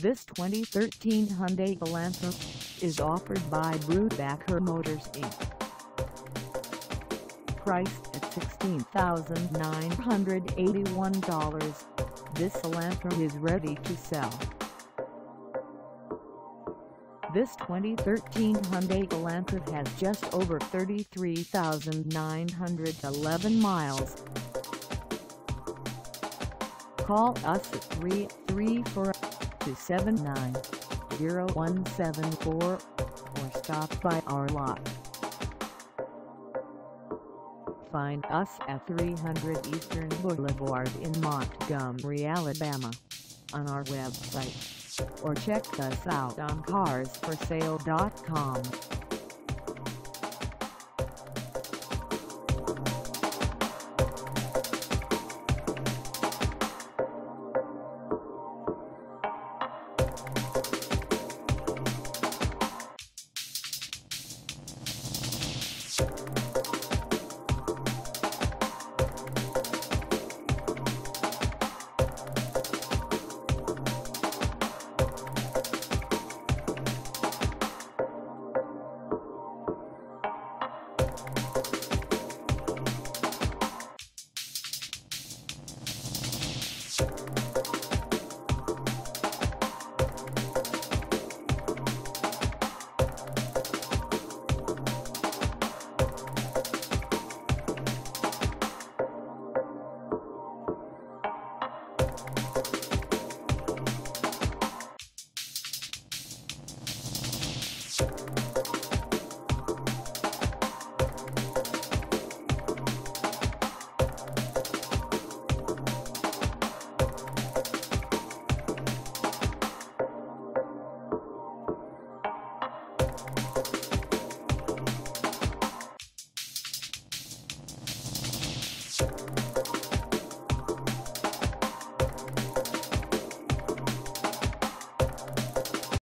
This 2013 Hyundai Elantra is offered by BREWBAKER Motors Inc. Priced at $16,981, this Elantra is ready to sell. This 2013 Hyundai Elantra has just over 33,911 miles. Call us at 334-279-0174 or stop by our lot. Find us at 300 Eastern Blvd in Montgomery, Alabama, on our website, or check us out on carsforsale.com.